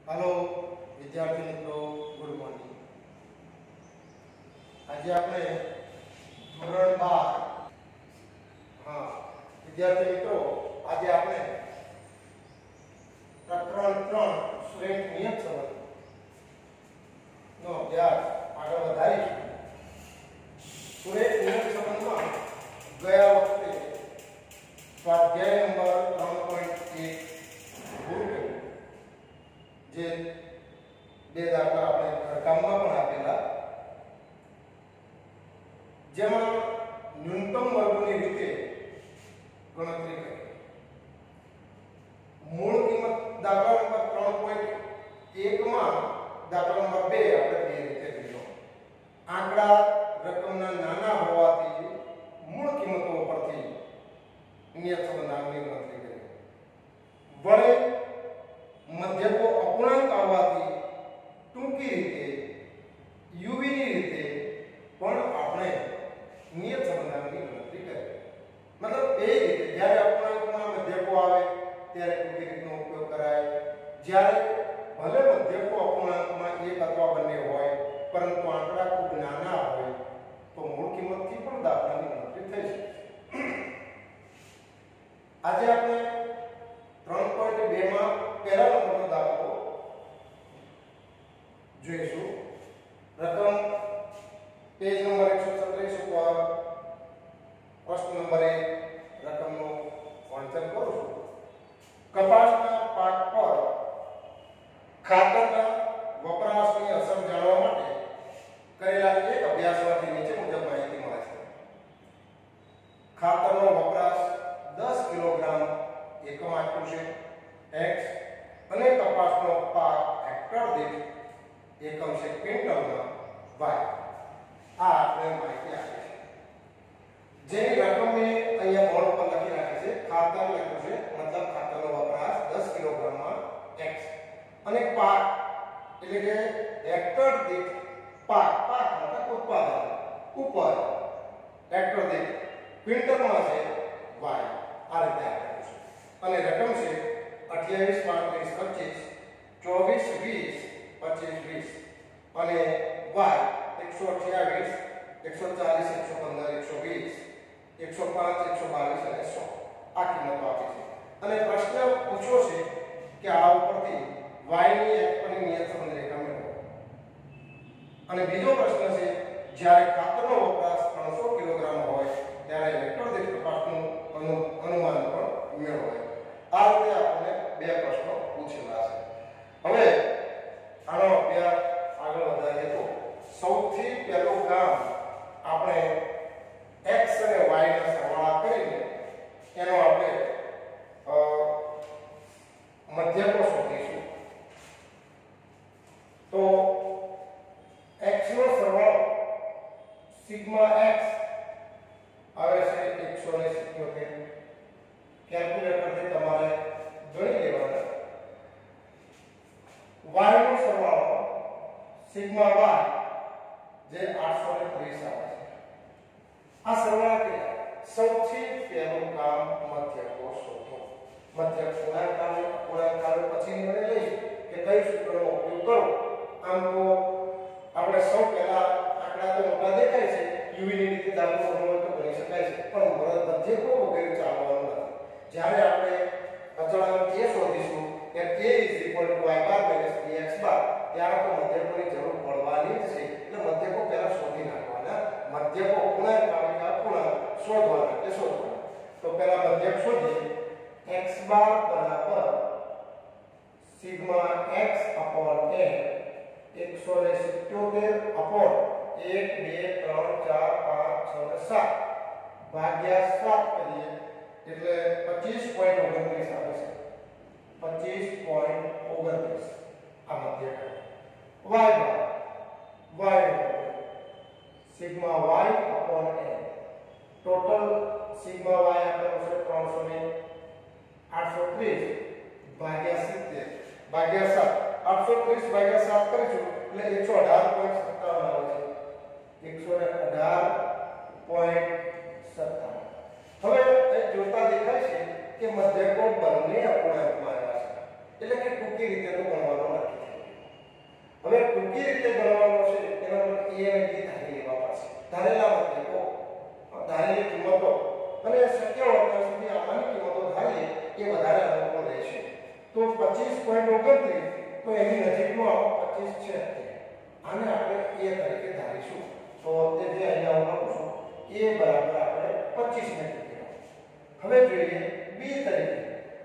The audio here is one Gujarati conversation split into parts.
हेलो विद्यार्थी मित्रों, गुड मॉर्निंग। आज આપણે ધોરણ 12 हाँ विद्यार्थी मित्रों, आज આપણે પ્રકરણ 3 શ્રેષ્ઠ નિયત સંબંધ નો અભ્યાસ આગળ વધારીશું। શ્રેષ્ઠ નિયત સંબંધમાં ગયા વખતે સ્વાધ્યાય નંબર 3.1 ભૂલ જે બે દાખલા આપણે ઘરકામમાં પણ આપેલા, જેમાં ન્યૂનતમ વર્ગની રીતે ગણતરી કરી। મૂળ કિંમત દાખલા નંબર 3.1 માં દાખલા નંબર 2 આપણે બે રીતે કર્યો। આંકડા રકમના નાના હોવાથી મૂળ કિંમતો પરથી નિયત સંબંધની ગણતરી કરી। વળે મધ્યકો અપૂર્ણાંક આવવાથી ટૂંકી રીતે યુવીની રીતે પણ આપણે નિયત સંબંધની ગણતરી કરી। मतलब બે રીતે, જ્યારે અપૂર્ણાંકમાં મધ્યકો આવે ત્યારે ટૂંકી રીતનો ઉપયોગ કરાય, જ્યારે ભલે મધ્યકો અપૂર્ણાંકમાં એક અથવા બંને હોય પરંતુ આંકડા ખૂબ નાના હોય તો મૂળ કિંમતથી પણ દાખલાની ગણતરી થઈ શકે। આજે આપણે 3.2 માં પહેલા નંબરનો દાખલો જોઈશું। રકમ પેજ નંબર 137 ઉપર પ્રશ્ન નંબર 1 રકમનું વાંચન કરું છું। કપાસના પાક પર ખાતરના વપરાશની અસર જાણવા માટે કરેલા એક અભ્યાસમાંથી નીચે મુજબ માહિતી મળે છે। ખાતરનો વપરાશ 10 કિલોગ્રામ એકમ આપ્યું છે x અને કપાસનો પાક હેક્ટર દીઠ એકમ છે ક્વિન્ટલમાં y। આ આપણે માહિતી આપી છે, જેની રકમ મેં અહીંયા બોર્ડ પર લખી રાખી છે। ખાતર લખ્યું છે, મતલબ ખાતરનો વપરાશ 10 કિલોગ્રામમાં x અને પાક એટલે કે હેક્ટર દીઠ પાક મતલબ ઉત્પાદન ઉપર હેક્ટર દીઠ ક્વિન્ટલમાં છે y। આ રીતે આપેલું છે અને રકમ છે 28, 35, 25, 24, 20, 25, 20 અને y 128, 140, 115, 120, 105, 122 અને 100 આ કિંમતો આપી છે। અને પ્રશ્ન પૂછ્યો છે કે આ ઉપરથી y ની એક પરની નિયત સંબંધ રેખા મેળવો। અને બીજો પ્રશ્ન છે, જ્યારે ખાતરનો વપરાશ 300 કિલોગ્રામ હોય ત્યારે હેક્ટર દીઠ કપાસનું અનુમાન પણ મેળવો। આ રીતે આપણે બે પ્રશ્નો પૂછેલા છે। હવે આનો અભ્યાસ આગળ વધારીએ તો સૌથી પહેલું કામ આપણે x અને y ના સરવાળા કરીને એનો આપણે મધ્યકો શોધીશું। તો x નો સરવાળો સિગ્મા x આવે છે 177। કેલ્ક્યુલેટરથી તમારે ગણી લેવાના। y નો સરવાળો સિગ્મા y જે 830 આવે છે। આ સરવાળા કર્યા સૌથી પહેલું કામ મધ્યકો શોધો। મધ્યક ગુણાકાર પછી નિર્ણય લઈશું કે કઈ સૂત્રનો ઉપયોગ કરો। આમ તો આપણે સૌ પહેલા આંકડા તો મોટા દેખાય છે, યુવી ની રીતે દાખલો ગણવો તો ગણી શકાય છે, પણ મધ્યકો વગેરે ચાલવાનું નથી। જ્યારે આપણે અચળાંક a શોધીશું કે a y બાર - bx બાર, ત્યારે તો મધ્યકોની જરૂર પડવાની જ છે। એટલે મધ્યકો પહેલા શોધી નાખવાના। મધ્યકો પૂર્ણાંક આવે કે અપૂર્ણાંક શોધવાના કે શોધવાના। તો પહેલા મધ્યક શોધીએ। x બાર બરાબર sigma x upon a 177 upon 1 2 3 4 5 6 7 ભાગ્યા 7 કરીએ એટલે 25.29 આવે છે। 25.29 આ મધ્યક। y bar sigma y upon a total sigma y આપણો છે 338 ભાગ્યા 70 ભાગ્યા 7 830 ભાગ્યા 7 કરીશું એટલે 118.57 આવે છે। 118.57। હવે એ જોતા દેખાય છે કે મધ્યકો બંને અપૂર્ણાંકમાં આવ્યા છે, એટલે કે ટૂંકી રીતે તો ગણવાનો નથી। 29 તો એની નજીકનો આવો 25 છે આને આપણે a તરીકે ધારીશું તો તે જે અહીંયા હું લખું છું a બરાબર આપણે 25 ને કીધું હવે જોઈએ b તરીકે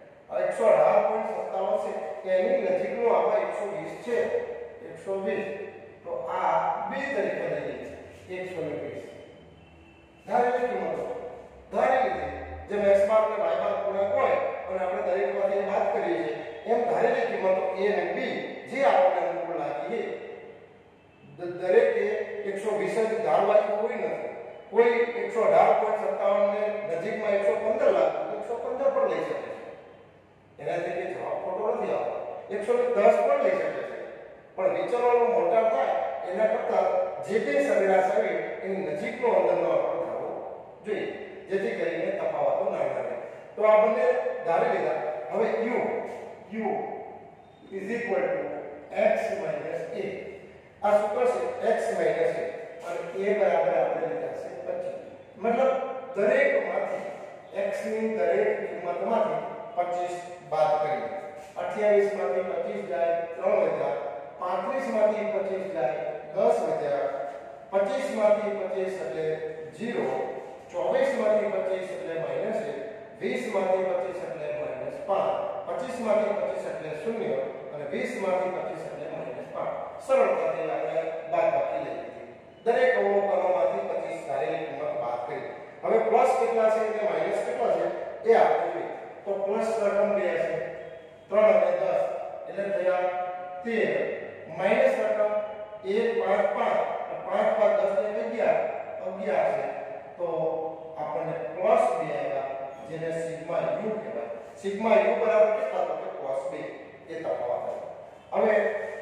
118.57 છે એની નજીકનો આવા 120 છે 120 તો આ b તરીકે લઈએ 120 ધારેલી કિંમતો ધારી લીધી જે x બાર ને y બાર પૂર્ણાંક હોય અને આપણે દરેકમાંથી વાત કરીએ છીએ એમ ધારેલી કિંમતો a અને b જે આપણને અનુકૂળ લાગી છે દરેકે 120 જ ધારવા કોઈ નથી કોઈ 118.57 ને નજીકમાં 115 લાગે તો 115 પણ લઈ શકે છે એનાથી કે જવાબ ખોટો નથી આવતો 110 પણ લઈ શકે છે પણ વિચલનો મોટા થાય એના કરતાં જે કંઈ સરેરાશ આવે એની નજીકનો અંદરનો આંકડો થવો જોઈએ જેથી કરીને તફાવતો નાના રહે તો આ બંને ધારી લીધા હવે u x a આ સૂત્ર છે x a અને a બરાબર આપણે લીધા છે 25 મતલબ દરેકમાંથી x ની દરેક કિંમતમાંથી 25 બાદ કરીએ 28 માંથી 25 જાય 3000 35 માંથી 25 જાય 10000 25 માંથી 25 એટલે 0 24 માંથી 25 એટલે -1 20 માંથી 25 એટલે -5 25 માંથી 25 એટલે 0 અને 20 માંથી 25 એટલે -5 સરળતાથી આપણે બાદબાકી લઈ લીધી દરેક અવલોકનોમાંથી 25 ધારેલી કિંમત બાદ કરી હવે પ્લસ કેટલા છે અને માઈનસ કેટલા છે એ આપણે જોઈએ તો પ્લસ રકમ 2 છે 3 અને 10 એટલે થયા 13 માઈનસ રકમ 1 5 5 5 5 10 ને 11 છે તો આપણને પ્લસ 2 આવ્યા જેને સિગ્મા u કહેવાય સિગ્મા u બરાબર કેટલા તો કે પ્લસ 2 એ તફાવત હવે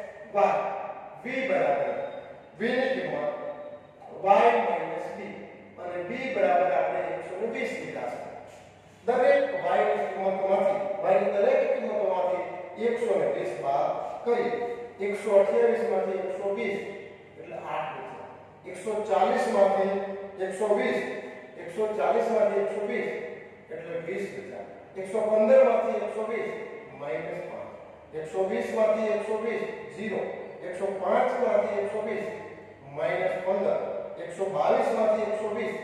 v બરાબર v ની કિંમત y માઈનસ b અને b બરાબર આપણે 120 લીધા છે દરેક y ની કિંમતમાંથી y ની દરેક કિંમતોમાંથી 120 બાદ કરી 128 માંથી 120 એટલે 8 છે 140 માંથી 120 140 માંથી 120 એટલે 20 બચ્યા 115 માંથી 120 -5 120 માંથી 120 0 105 માંથી 120 -15 122 માંથી 120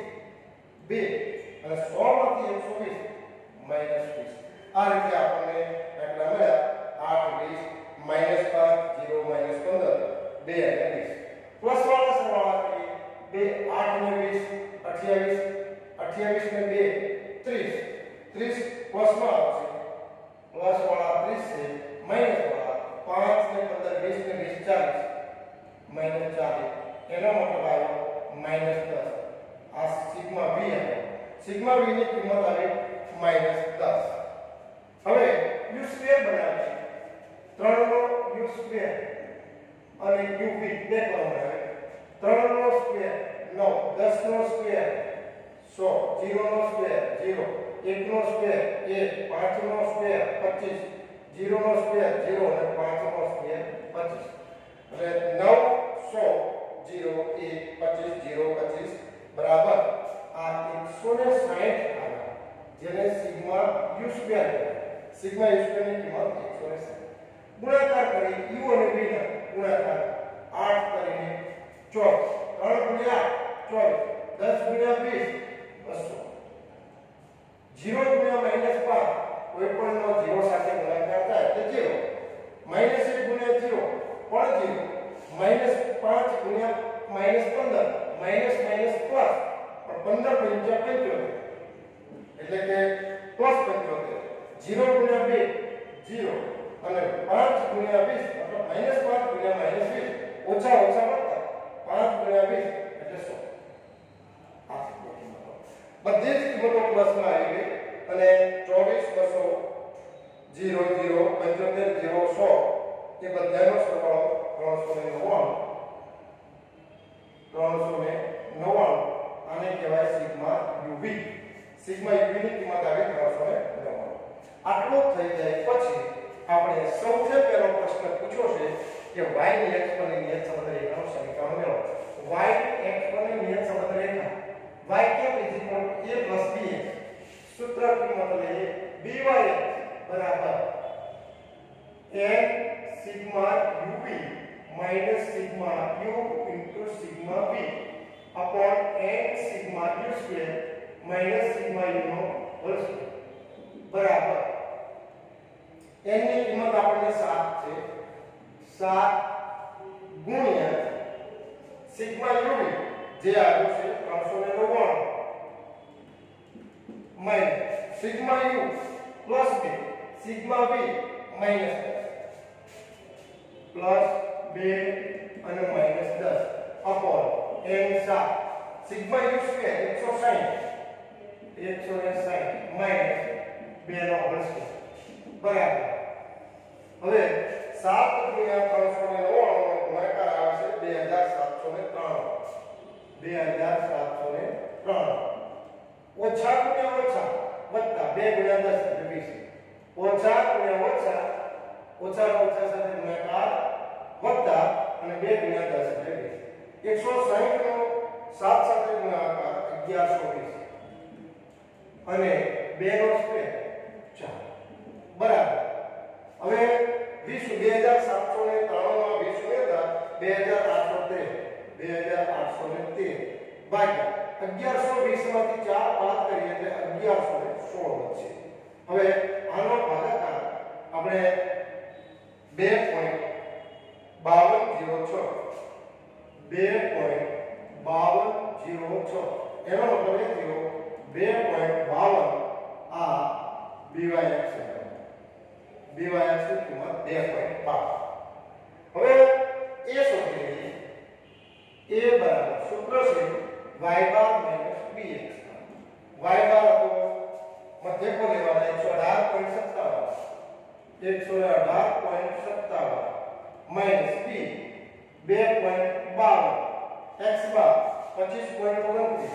2 અને 100 માંથી 120 -20 આ રીતે આપણને આટલા મળ્યા 8 20 -5 0 -15 2 અને 20 પ્લસ વાળા સરવાળા કરીએ 2 8 ને 20 28 ને 2 30 30 પ્લસમાં આવશે પ્લસ વાળા 30 છે માઈનસ વાળા 5 ને 15 20 ને 20 40 એનો મતલબ આવ્યો -10 આ સિગ્મા v આવ્યો સિગ્મા v ની કિંમત આવી -10 હવે u સ્ક્વેર બનાવીએ 3 નો u સ્ક્વેર અને uv બે કોલમ આવે 3 નો સ્ક્વેર 9 10 નો સ્ક્વેર 100 0 નો સ્ક્વેર 0 1 નો સ્ક્વેર 1 5 નો સ્ક્વેર 25 0 નો સ્ક્વેર 0 અને 5 નો સ્ક્વેર 25 એટલે 9 100 0 1 25 0 25 બરાબર આ 160 આવે જેને સિગ્મા u સ્ક્વેર કહેવાય સિગ્મા u સ્ક્વેર ની કિંમત 160 ગુણાકાર કરી u અને v ના ગુણાકાર 8 કરીને 24 3 ગુણ્યા 8 24 10 ગુણ્યા 20 200 0 ગુણ્યા -5 કોઈ પણ નો 0 સાથે ગુણાકાર થાય એટલે 0 -1 ગુણ્યા 0 પણ 0 -5 ગુણ્યા -15 માઈનસ પ્લસ પણ 15 × 75 એટલે કે પ્લસ 75 0 ગુણ્યા 2 0 અને 5 ગુણ્યા 20 મતલબ -5 ગુણ્યા -20 ઓછા ઓછા વત્તા 5 ગુણ્યા 20 એટલે 100 આ કિંમતો બધી જ કિંમતો પ્લસમાં આવી ગઈ અને 24 200 0 0 75 0 100 એ બધાનો સરવાળો 399 આને કહેવાય સિગ્મા uv સિગ્મા uv ની કિંમત આવે 399 આટલું થઈ જાય પછી આપણે સૌથી પહેલો પ્રશ્ન પૂછ્યો છે કે y ની x પર નિયત સંબંધ રેખાનું સમીકરણ મેળવો y ની x પર નિયત સંબંધ રેખા y કેપ a + bx સૂત્ર કિંમત લઈએ by બરાબર n sigma uv minus sigma u into sigma v upon n sigma u square minus sigma u નો હોલ સ્ક્વેર બરાબર n ની કિંમત આપણને 7 છે 7 ગુણ્યા સિગ્મા uv જે આવ્યું છે 399 minus sigma u plus b sigma v minus 10 plus 2 અને minus 10 upon n 7 sigma u square 160 minus 2 નો હોલ સ્ક્વેર બરાબર હવે 7 ગુણ્યા 399 નો ગુણાકાર આવે છે 2703 ઓછા ગુણ્યા ઓછા વત્તા 2 ગુણ્યા 10 એટલે 20 ઓછા ગુણ્યા ઓછા ઓછા ઓછા સાથે ગુણાકાર વત્તા અને 2 ગુણ્યા 10 એટલે 20 160 નો 7 સાથે ગુણાકાર 1120 અને 2 નો સ્ક્વેર 4 બરાબર હવે 2793 માં 20 ઉમેરતા 2813 ભાગ્યા 1120 માંથી 4 બાદ કરીએ એટલે 1116 વધશે હવે આનો ભાગાકાર આપણે 2.5206 એનો મતલબ એ થયો 2.52 આ BYX ની કિંમત 2.52 હવે એ શોધી લઈએ a બરાબર સૂત્ર છે y bar minus bx y bar હતો મધ્યકો લેવાના 118.57 માઈનસ b 2.52 x બાર 25.29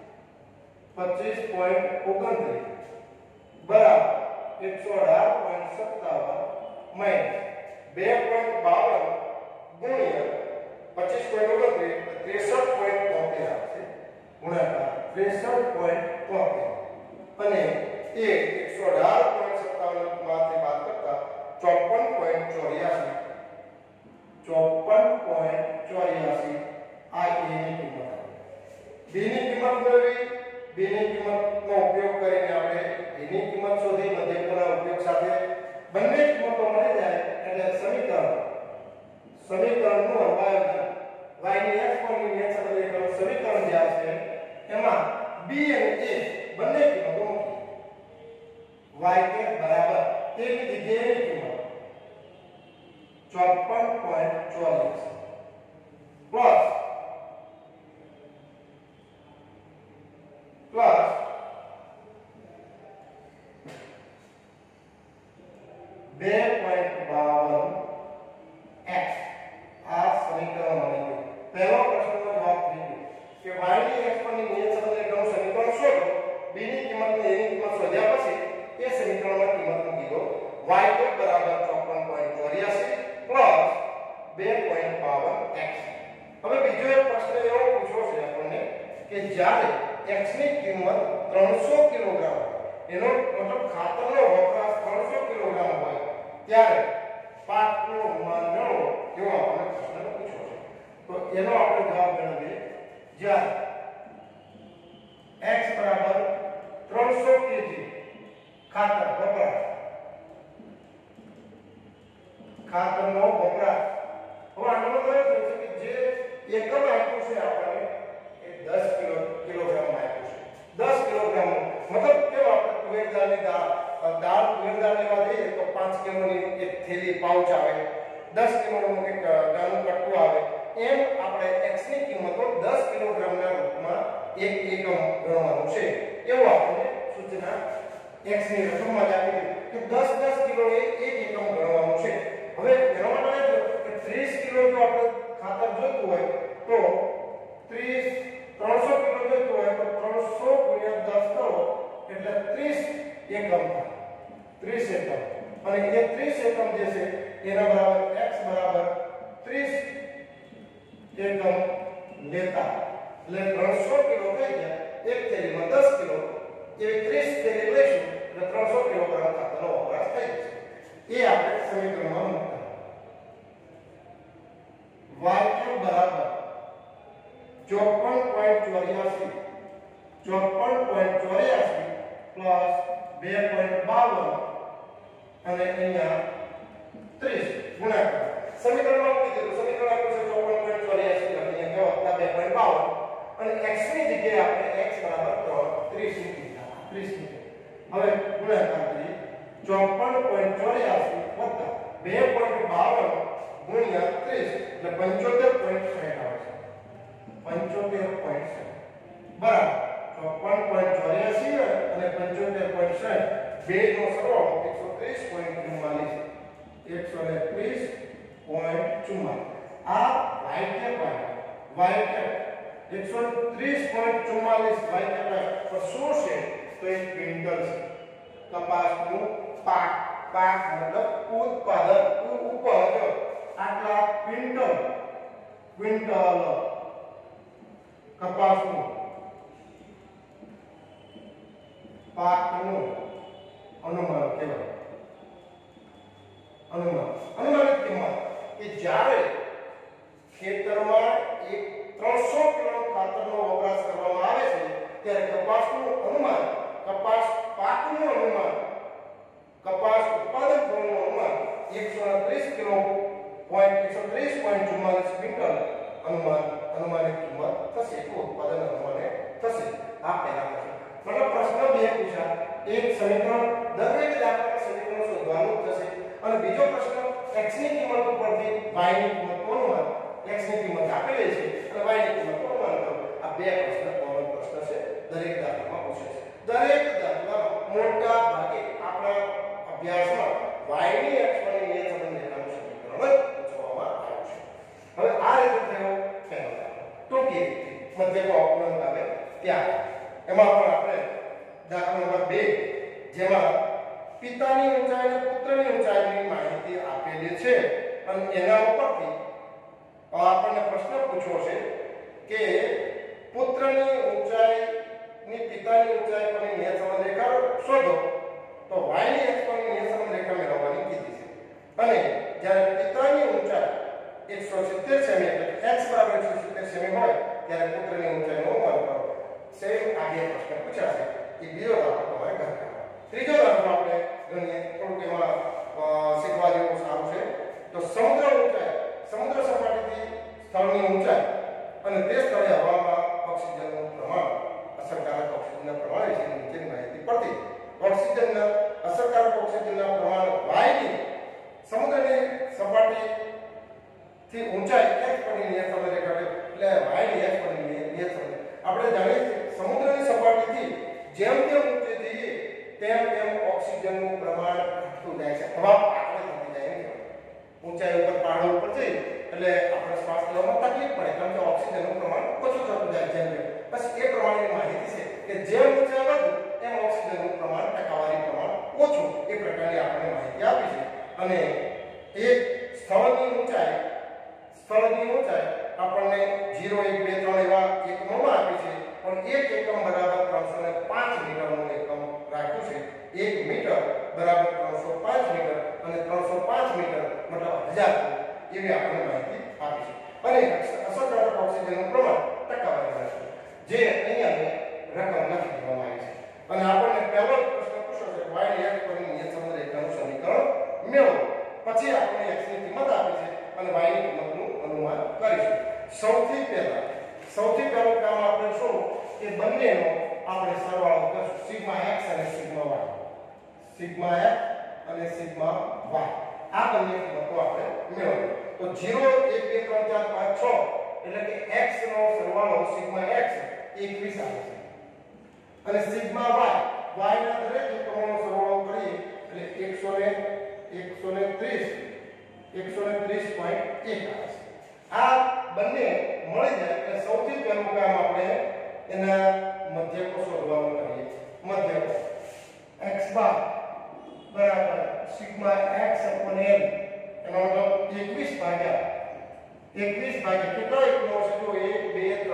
બરાબર 118.57 માઈનસ 2.52 ગુણ્યા 25.29 63.73 આવશે ગુણાકાર 63.73 અને એ 118.57 માંથી બાદ કરતા 54.84 આ a ની કિંમત b ની કિંમત મેળવી b ની કિંમતનો ઉપયોગ કરીને આપણે a ની કિંમત શોધી મધ્યકોના ઉપયોગ સાથે બંને કિંમતો મળી જાય એટલે સમીકરણનું અવયવ y ની x કોઓર્ડિનેટ સાથે એક સમીકરણ જે આવશે એમાં b અને a બંને કિંમતો મૂકી y કે બરાબર a ની જગ્યાએ કિંમત 54.84 પ્લસ 2.52 x આ સમીકરણ મળી ગયું પહેલો પ્રશ્નનો જવાબ થઈ ગયો કે y ની x પરની નિયત સમીકરણનું સમીકરણ શોધો b ની કિંમત અને a ની કિંમત શોધ્યા પછી એ સમીકરણમાં કિંમત મૂકી દો y કે બરાબર 54.84 2.52 x હવે બીજો એક પ્રશ્ન એવો પૂછ્યો છે આપણને કે જ્યારે x ની કિંમત 300 કિલોગ્રામ એનો મતલબ ખાતરનો વપરાશ 300 કિલોગ્રામ હોય ત્યારે પાકનું અનુમાન મેળવો એવો આપણને પ્રશ્ન પૂછ્યો છે તો એનો આપણે જવાબ મેળવીએ જ્યારે x બરાબર 300 kg ખાતર વપરાશ ખાતરનો વપરાશ હવે આનો મતલબ એ થયો છે કે જે એકમ આપ્યું છે આપણને એ 10 કિલોગ્રામ આપ્યું છે 10 કિલોગ્રામ મતલબ કેવો આપણે તુવેર દાળની દાળ તુવેર દાળ લેવા જઈએ તો 5 કિલોની એક થેલી પાઉચ આવે 10 કિલોનું એક નાનું કટકું આવે એમ આપણે x ની કિંમતો 10 કિલોગ્રામના રૂપમાં એક એકમ ગણવાનું છે એવું આપણે સૂચના x ની રકમમાં જ આપી કે 10 કિલો એ એક એકમ ગણવાનું છે હવે એનો મતલબ કે 30 કિલો જો આપણે ખાતર જોઈતું હોય તો 300 કિલો જોઈતું હોય તો 300 ગુણ્યા 10 કરો એટલે 30 એકમ થાય 30 એકમ અને એ 30 એકમ જે છે એના બરાબર x બરાબર 30 એકમ લેતા એટલે 300 કિલો થઈ ગયા એક થેલીમાં 10 કિલો એવી 30 થેલી લઈશું એટલે 300 કિલોગ્રામ ખાતરનો વપરાશ થઈ જશે એ આપણે સમીકરણમાં મૂકતા 54.84 પ્લસ 2.52 અને અહીંયા 30 ગુણાકાર સમીકરણમાં મૂકી દીધું. સમીકરણ આપ્યું છે 54.84 લખીએ કે વત્તા 2.52 અને x ની જગ્યાએ આપણે x બરાબર 30 મૂકી દીધા. 30 મૂકી. હવે ગુણાકાર કરીએ 54.84 વત્તા 2.52 ગુણ્યા 30 એટલે 75.60 આવે છે. 75.60 બરાબર 54.84 અને 75.60 બે નો સરવાળો 130.44 130.44 આ y કેપ આવે. y કેપ 130.44 y કેપ પર શું છે તો એક ક્વિન્ટલ છે. કપાસનું પાક મતલબ ઉત્પાદન ઉપજ આટલા ક્વિન્ટલ કપાસનું પાકનું અનુમાન કહેવાય. અનુમાનિત કિંમત કે જ્યારે ખેતરમાં એક 300 કિલો ખાતરનો વપરાશ કરવામાં આવે છે ત્યારે કપાસનું અનુમાન, કપાસ પાકનું અનુમાન, કપાસ ઉત્પાદન થવાનું અનુમાન 130 કિલો 130.44 ક્વિન્ટલ અનુમાનિત કિંમત થશે. ઉત્પાદન અનુમાને થશે. આ પહેલા થશે. मतलब प्रश्न બે પૂછ્યા. એક સમીકરણ દરેક દાખલામાં સમીકરણ શોધવાનું થશે અને બીજો પ્રશ્ન x ની કિંમત ઉપરથી y ની કિંમતનું અનુમાન. x ની કિંમત આપેલી છે અને y ની કિંમતનું અનુમાન કરો. આ બે પ્રશ્ન કોમન પ્રશ્ન છે, દરેક દાખલામાં પૂછે છે. દરેક દાખલામાં મોટા ભાગે આપણા અભ્યાસમાં y ની અક્ષની નિયત સંબંધ રેખાનું સમીકરણ જ પૂછવામાં આવ્યું છે. હવે આ રીતે થયો પહેલો દાખલો. ટૂંકી રીતે મધ્યકો અપૂર્ણાંક આવે ત્યાં એમાં પણ આપણે દાખલા નંબર 2 જેમાં પિતાની ઊંચાઈ અને પુત્રની ઊંચાઈની માહિતી આપેલી છે અને એના ઉપરથી આપણને પ્રશ્ન પૂછ્યો છે કે પુત્રની ઊંચાઈની પિતાની ઊંચાઈ પરની નિયત સંબંધ રેખા શોધો. તો y ની x પરની નિયત સંબંધ રેખા મેળવવાની કીધી છે અને જ્યારે પિતાની ઊંચાઈ 170 સેમી એટલે x બરાબર 170 સેમી હોય ત્યારે પુત્રની ઊંચાઈનું અનુમાન કરો. સેમ આગે પ્રશ્ન પૂછાશે. એ બીજો દાખલો તમારે ગણવાનો. ત્રીજો દાખલો આપણે ગણીએ. થોડુંક એમાં શીખવા જેવું સારું છે. તો સમુદ્ર ઊંચાઈ, સમુદ્ર સપાટીથી સ્થળની ઊંચાઈ અને તે સ્થળે હવામાં ઓક્સિજનનું પ્રમાણ, અસરકારક ઓક્સિજનના પ્રમાણ વિશે નીચેની માહિતી પડતી. ઓક્સિજનના અસરકારક ઓક્સિજનના પ્રમાણ y ની સમુદ્રની સપાટીથી ઊંચાઈ x પરની નિયત સંબંધ રેખા એટલે y ની x પરની નિયત સંબંધ. આપણે જાણીએ છીએ સમુદ્રની સપાટીથી જેમ જેમ ઊંચે જઈએ તેમ તેમ ઓક્સિજનનું પ્રમાણ ઘટતું જાય છે. હવા પાતળી થતી જાય છે. ઊંચાઈ ઉપર પહાડો ઉપર જઈએ એટલે આપણે શ્વાસ લેવામાં તકલીફ પડે કારણ કે ઓક્સિજનનું પ્રમાણ ઓછું થતું જાય છે. બસ એ પ્રમાણેની માહિતી છે કે જેમ ઊંચાઈ વધે તેમ ઓક્સિજનનું પ્રમાણ, ટકાવારી પ્રમાણ ઓછું. એ પ્રકારની આપણને માહિતી આપી છે અને એક સ્થળની ઊંચાઈ આપણને 0 1 2 3 એવા એકમોમાં આપી છે પણ એક એકમ બરાબર 305 મીટરનું એકમ રાખ્યું છે. 1 મીટર બરાબર 305 મીટર અને 305 મીટર મતલબ 1000 એવી આપણને માહિતી આપી છે અને અસરકારક ઓક્સિજનનું પ્રમાણ ટકાવારી છે જે અહીંયા રકમ લખી દેવામાં આવી છે. અને આપણને પહેલો પ્રશ્ન પૂછ્યો છે y ની x પરની નિયત સંબંધ રેખાનું સમીકરણ મેળવો. પછી આપણે x ની કિંમત આપી છે અને y ની કિંમતનું અનુમાન કરીશું. સૌથી પહેલું કામ આપણે શું કે બંનેનો આપણે સરવાળો કરીશું. સિગ્મા x અને સિગ્મા y. સિગ્મા x અને સિગ્મા y આ બંને કિંમતો આપણે મેળવીએ. તો 0 1 2 3 4 5 6 એટલે કે x નો સરવાળો સિગ્મા x 21 આવે છે અને સિગ્મા y ના દરેક એકમોનો સરવાળો કરીએ એટલે 130.1 આવે છે. આ બંને મળી જાય એટલે સૌથી પહેલું કામ આપણે એના મધ્યકો શોધવાનું કરીએ. મધ્યકો x બાર બરાબર સિગ્મા x upon l એનો મતલબ 21 ભાગ્યા કેટલા એકમો છે તો 1 2 3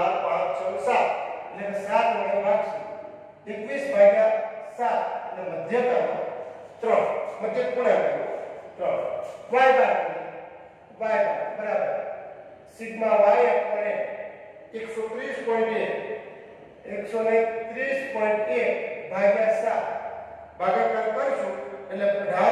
4 5 6 7 એટલે 7 વડે ભાગશે. 21 ભાગ્યા 7 એટલે મધ્યક 3 મધ્યક ગુણાકાર 3 y બાર બરાબર સિગ્મા y upon l 130.1 ભાગ્યા 7 ભાગાકાર કરશું એટલે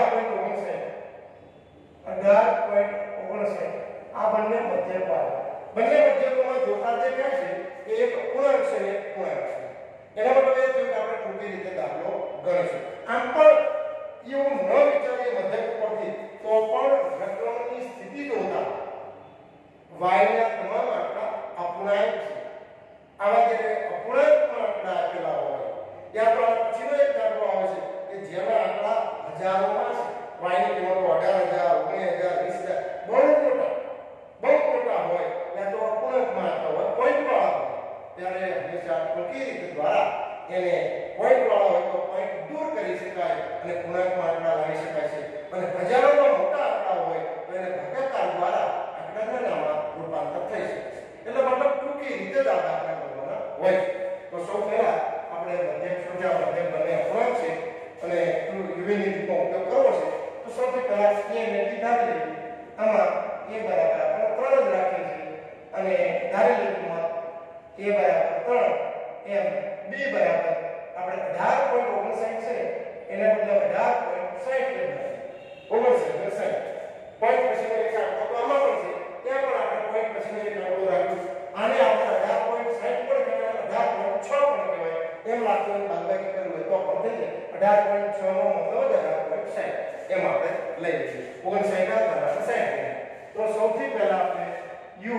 18.59 આ બંને મધ્યક આવે બંને મધ્યકોમાં જોતા દેખાય છે કે એક પૂર્ણાંક છે એક પૂર્ણાંક છે એના મતલબ એ થયું કે આપણે ટૂંકી રીતે દાખલો ગણીશું આમ પણ એવું ન વિચારીએ મધ્યક પરથી તો પણ રકમની સ્થિતિ જોતા y ના તમામ આંકડા અપૂર્ણાંક છે આવા જે અપૂર્ણાંકમાં આંકડા આપેલા હોય ત્યાં તો પછીનો એક દાખલો આવે છે કે જેના આંકડા હજારોમાં છે y ની કિંમત 18,000 19,000 20,000 બહુ મોટા હોય ત્યાં તો અપૂર્ણાંકમાં આવતા હોય પોઈન્ટ વાળા હોય ત્યારે હંમેશા ટૂંકી રીત દ્વારા એને પોઈન્ટ વાળા હોય તો પોઈન્ટ દૂર કરી શકાય અને પૂર્ણાંકમાં આંકડા લાવી શકાય છે અને હજારોમાં મોટા આંકડા હોય તો એને ભાગાકાર દ્વારા આંકડાના નામમાં રૂપાંતર થઈ શકે છે એટલે મતલબ ટૂંકી રીતે જ આ દાખલા કરવાના હોય તો સૌ પહેલા આપણે મધ્યક સમજાવવા માટે બંને અપૂર્ણાંક છે અને યુવીની રીતનો ઉપયોગ કરવો છે તો સૌથી પહેલા a ને b ધારી લઈએ આમાં a બરાબર આપણે 3 જ રાખીએ છીએ અને ધારેલી કિંમત a બરાબર 3 એમ b બરાબર આપણે 18.59 છે એના બદલે 18.60 લેવાનું 59 પોઈન્ટ પછીનો એક આંકડો તો આમાં પણ છે ત્યાં પણ આપણે પોઈન્ટ પછીનો એક આંકડો રાખ્યું આને આપણે 18.60 પણ કહેવાય 18.6 પણ કહેવાય એમ લાગતું હોય બાદબાકી કરવું હોય તો પણ થઈ જાય 18.6 નો મતલબ 18.60 એમ આપણે લઈ લઈશું 59 ના બરાબર 60 તો સૌથી પહેલા આપણે u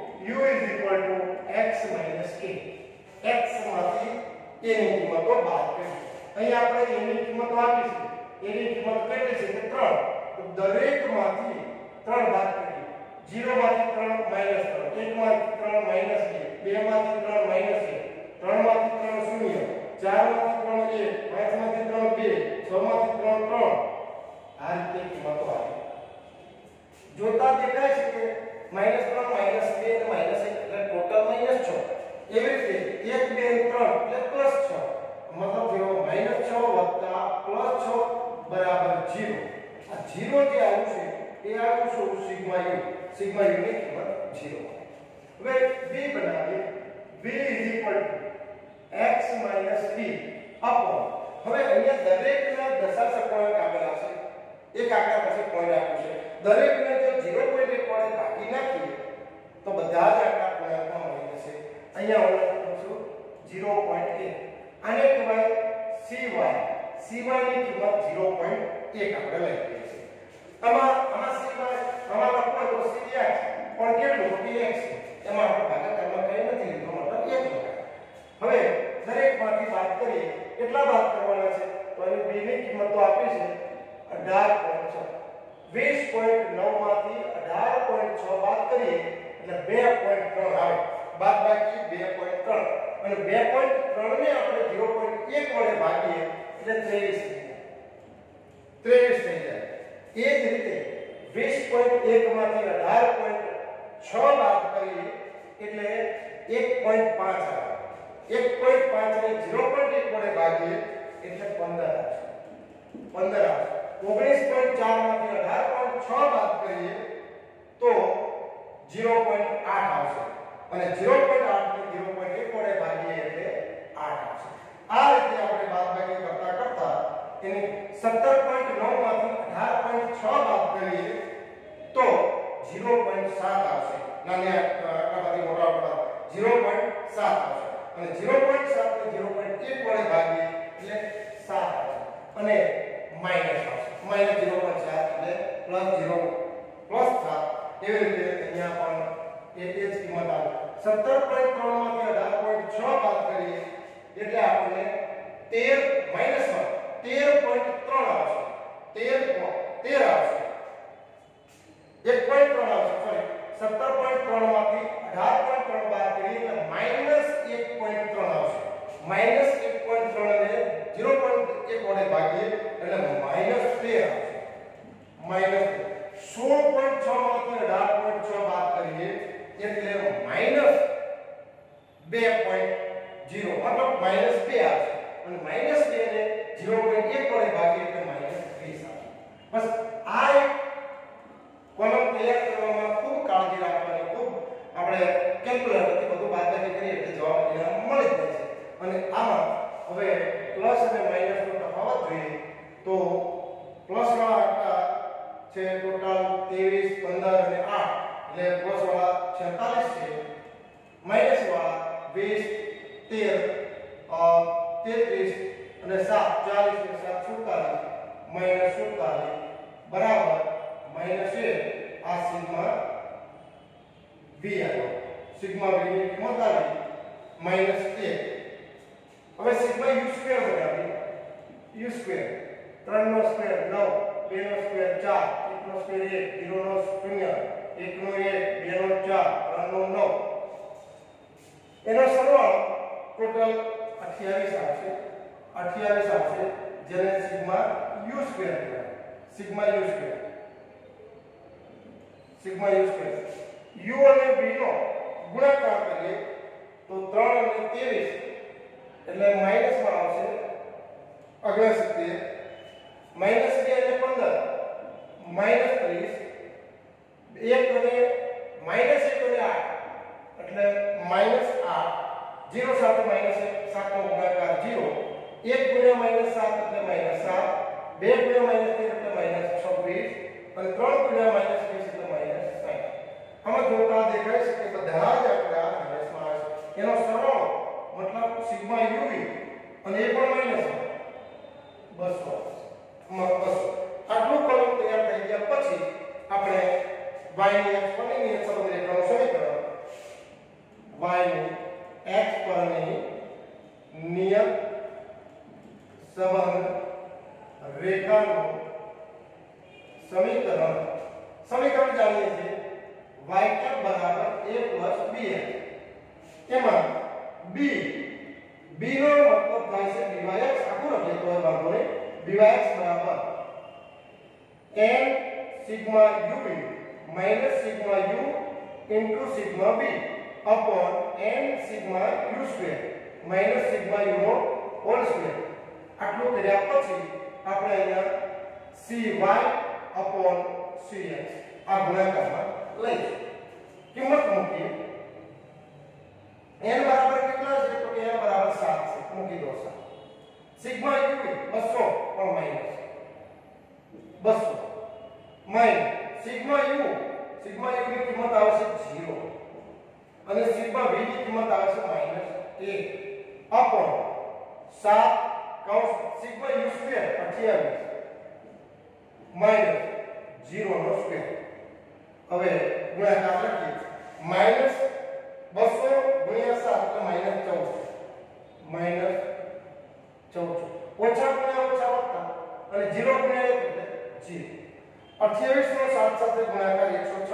x - a x માંથી a ની કિંમતો બાદ કરીએ અહીં આપણે a ની કિંમતો આપી છે a ની કિંમત કેટલી છે કે 3 તો દરેકમાંથી 3 બાદ કરીએ 0 માંથી 3 -3 1 માંથી 3 -2 2 માંથી 3 -1 3 માંથી 3 0 4 માંથી 3 1 5 માંથી 3 2 6 માંથી 3 3 આ રીતે કિંમતો આવે જોતા દેખાય છે કે -3 -2 અને -1 એટલે ટોટલ -6 એવી રીતે 1 2 3 એટલે +6 મતલબ થયો -6 + +6 બરાબર 0 આ 0 જે આવ્યું છે એ આવ્યું શું સિગ્મા યુ ની કિંમત 0 હવે b બનાવીએ b x - b અપોન હવે અહીંયા દરેકના દશાંશ આપેલા છે એક આંકડા પછી પોઈન્ટ આપ્યું છે દરેકને જો 0.1 વડે ભાગી નાખીએ તો બધા જ આંકડા પૂર્ણાંકમાં મળી જશે અહીંયા હું લખું છું 0.1 આને કહેવાય cy ની કિંમત 0.1 આપણે લઈ લઈએ છીએ આમાં cy આમાં લખો તો cx પણ કેટલું તો x એમાં આપણે ભાગાકારમાં કંઈ નથી લીધો મતલબ 1 લખાય હવે દરેકમાંથી બાદ કરીએ કેટલા બાદ કરવાના છે તો અહીં b ની કિંમત તો આપી છે 18.6 20.9 માંથી 18.6 બાદ કરીએ એટલે 2.3 આવે બાદબાકી 2.3 અને 2.3 ને આપણે 0.1 વડે ભાગીએ એટલે 23 થઈ જાય એ જ રીતે 20.1 માંથી 18.6 બાદ કરીએ એટલે 1.5 આવે 1.5 ને 0.1 વડે ભાગીએ એટલે 15 આવશે 19.4 માંથી 18.6 બાદ કરીએ તો 0.8 આવશે અને 0.8 ને 0.1 વડે ભાગીએ એટલે 8 આવશે આ રીતે આપણે બાદબાકી કરતા એને 17.9 માંથી 18.6 બાદ કરીએ તો 0.7 આવશે નાની આંકડામાંથી મોટા આંકડા 0.7 આવશે અને 0.7 ને 0.1 વડે ભાગીએ એટલે 7 આવશે અને માઈનસ આવશે -0.4 એટલે +0 +7 એવી રીતે અહીંયા પણ એ જ કિંમત આવે 17.3 માંથી 18.6 બાદ કરીએ એટલે આપણને 13 આવશે 13 આવશે 1.3 આવશે સોરી 17.3 માંથી 18.3 બાદ કરીએ એટલે -1.3 આવશે -1.3 ને 0.1 વડે ભાગીએ એટલે -13 આવશે -16.6 માંથી 18.6 બાદ કરીએ એટલે -2.0 મતલબ -2 આવશે અને -2 ને 0.1 વડે ભાગીએ એટલે -20 આવશે બસ આ એક કોલમ તૈયાર કરવામાં ખૂબ કાળજી રાખવાની ખૂબ આપણે કેલ્ક્યુલેટરથી બધું બાદબાકી કરીએ એટલે જવાબ આપણને મળી જાય છે. અને આમાં હવે પ્લસ અને માઈનસ નો તફાવત જોઈએ તો પ્લસ વાળા આંકડા છે ટોટલ 23 15 અને 8 એટલે પ્લસ વાળા 46 છે, માઈનસ વાળા 20 13 33 અને 7 40 અને 7 47 માઈનસ 47 બરાબર માઈનસ 1 આ સિગ્મા v આવ્યો. સિગ્મા v ની કિંમત આવી માઈનસ 1. હવે સિગ્મા u સ્ક્વેર બનાવીએ. u સ્ક્વેર 3 નો સ્ક્વેર 9, 2 નો સ્ક્વેર 4, 1 નો સ્ક્વેર 1, 0 નો 0, 1 નો 1, 2 નો 4, 3 નો 9. એનો સરવાળો ટોટલ 28 આવશે. 28 આવશે જેને સિગ્મા u સ્ક્વેર કહેવાય. સિગ્મા u સ્ક્વેર u અને v નો ગુણાકાર કરીએ તો 3 અને 23 એટલે માઈનસ માં આવશે 69, માઈનસ 2 અને 15 માઈનસ 30, 1 અને માઈનસ 1 અને 8 એટલે માઈનસ 8, 0 સાથે માઈનસ 7 નો ગુણાકાર 0, 1 ગુણ્યા માઈનસ 7 એટલે માઈનસ 7, 2 ગુણ્યા માઈનસ 13 એટલે માઈનસ 26 અને 3 ગુણ્યા માઈનસ 20 એટલે માઈનસ 60. આમાં જોતા દેખાય છે કે બધા જ આંકડા માઈનસમાં આવે છે. એનો સરવાળો મતલબ સિગ્મા uv અને એ પણ માઈનસ 200. આટલું કોલમ તૈયાર થઈ ગયા પછી આપણે y ની x પરની નિયત સંબંધ રેખાનું સમીકરણ y ની x પરની નિયત સંબંધ રેખાનું સમીકરણ જાણીએ છીએ y cap બરાબર a plus bx. એમાં b નો મતલબ થાય છે dyx. આખું લખીએ તો વાંધો નહીં. dyx બરાબર n sigma uv minus sigma u into sigma v upon n sigma u square minus sigma u નો હોલ સ્ક્વેર. આટલું કર્યા પછી આપણે અહીંયા cy અપોન cx આ ગુણાકારમાં લઈશું. કિંમત મૂકીએ. n બરાબર કેટલા છે તો કે n બરાબર 7 છે. મૂકી દો 7. સિગ્મા uv 200 પણ માઈનસ 200 માઈનસ સિગ્મા u ની કિંમત આવશે 0 અને સિગ્મા v ની કિંમત આવશે માઈનસ 1 અપોન 7 કૌંસ સિગ્મા u સ્ક્વેર 28 માઈનસ 0 નો સ્ક્વેર. હવે ગુણાકાર લખીએ. માઈનસ 200 ગુણ્યા 7 એટલે માઈનસ 14 ઓછા ગુણ્યા ઓછા વત્તા અને 0 ગુણ્યા 1 એટલે 0. 28 નો 7 સાથે ગુણાકાર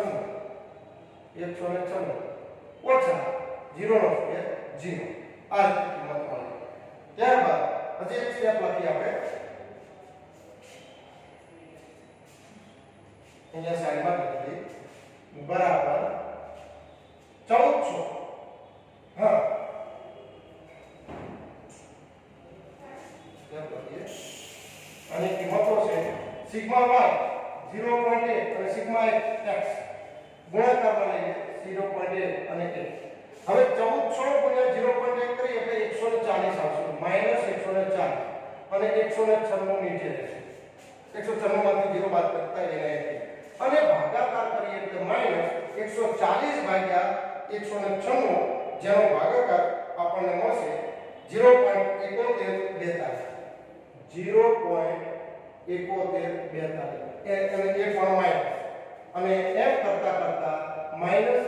196 ઓછા 0 નો સ્ક્વેર 0. આ રીતે કિંમત મળી. ત્યારબાદ હજી એક સ્ટેપ લખીએ આપણે. અહીંયા સાઈડમાં લખીએ બરાબર 1400. હા અને કિંમતો છે સિગ્મા y 0.8 અને સિગ્મા x ગુણાકારમાં લઈએ 0.8 અને 1. હવે 1400 ગુણ્યા 0.8 કરીએ એટલે 140 આવશે માઈનસ 140 અને 196 નીચે રહેશે. 196 માંથી 0 બાદ કરતા એને અને ભાગાકાર કરીએ એટલે માઈનસ 140 ભાગ્યા 196 જેનો ભાગાકાર આપણને મળશે 0.7142. 0.7142 અને એ પણ માઈનસ અને એમ કરતા કરતા માઈનસ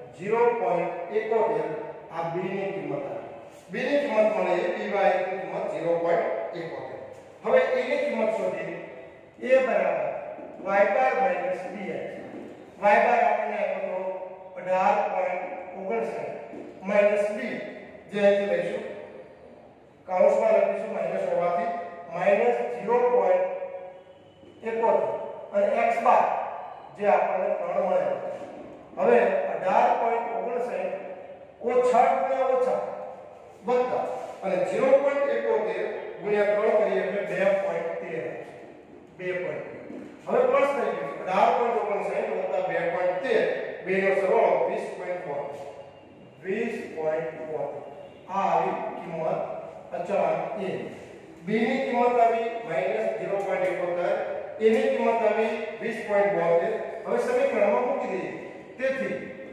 0.71 આ b ની કિંમત આવે. b ની કિંમત મળે dy ની કિંમત 0.71. હવે a ની કિંમત શોધીએ. a બરાબર y bar minus dx. y bar આપણને આપ્યો તો 18.59 માઈનસ b જે અહીં લઈશું કૌંસમાં લખીશું માઈનસ હોવાથી માઈનસ 0.71 અને x બાર જે આપણને 3 મળે. હવે 18.59 ઓછા ગુણ્યા ઓછા વત્તા અને 0.71 ગુણ્યા 3 કરીએ એટલે 2.13 2. હવે પ્લસ થઈ ગયું 18.59 વત્તા 2.13 બેનો સરવાળો 20.4 20.72 આ આવી કિંમત અચળાંક a b ની કિંમત આવી -0.71 a ની કિંમત આવી 20.72 હવે સમીકરણમાં મૂકી દઈએ તેથી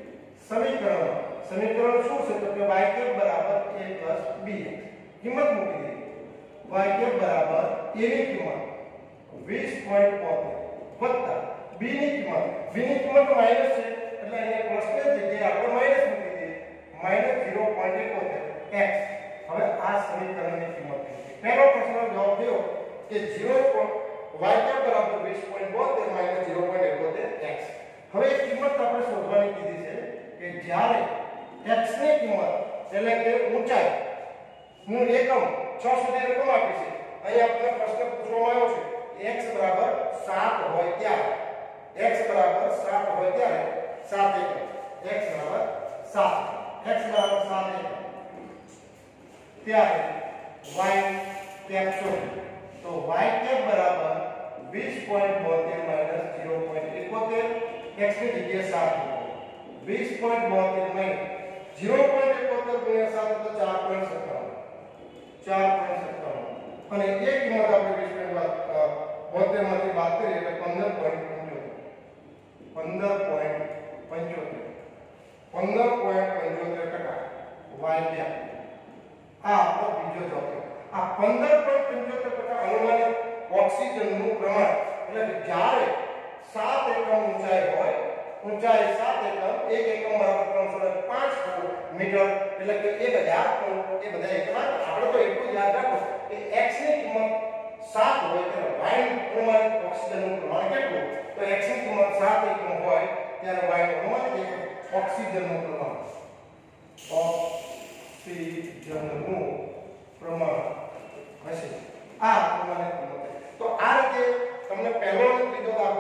સમીકરણ શું છે તો કે y બરાબર a b કિંમત મૂકી દઈએ y બરાબર a ની કિંમત 20.72 વત્તા b ની કિંમત માઈનસ છે એટલે અહીંયા પ્લસ ની જગ્યાએ આપણે માઈનસ મૂકી દઈએ -0.71 x હવે આ સમીકરણની કિંમત પહેલો પ્રશ્નનો જવાબ થયો કે 0 y બરાબર 20.72 -0.71 x હવે એક કિંમત આપણે શોધવાની કીધી છે કે જ્યારે x ની કિંમત એટલે કે ઊંચાઈ નું એકમ 6 સુધી રકમ આપી છે અહીં આપણે પ્રશ્ન પૂછવામાં આવ્યો છે x બરાબર 7 હોય ત્યારે x બરાબર 7 હોય ત્યારે 7 એકમ x બરાબર 7 એકમ ત્યારે y કેપ શોધો તો y કેપ બરાબર 20.72 -0.71 x ની જગ્યાએ 7 મૂકો 20.72 - 0.71 * 7 તો 4.57 અને એક કિંમત આપણે 20.72 માંથી બાદ કરીએ એટલે 15.75% y કેપ આ આપણો બીજો જવાબ છે આ 15.75% અનુમાનિત ઓક્સિજનનું પ્રમાણ એટલે કે જ્યારે 7 એકમ ઊંચાઈ હોય ઊંચાઈ 7 એકમ 1 એકમ બરાબર 305 મીટર એટલે કે 1000 ફૂટ એ બધા એકમ આપણે તો એટલું યાદ રાખો કે x ની કિંમત 7 હોય ત્યારે y નું અનુમાનિત ઓક્સિજનનું પ્રમાણ કેટલું તો x ની કિંમત 7 એકમ હોય ત્યારે y નું અનુમાનિત ઓક્સિજનનું પ્રમાણ હશે આ પ્રમાણે કિંમત તો આ રીતે તમને પહેલો ત્રીજો દાખલો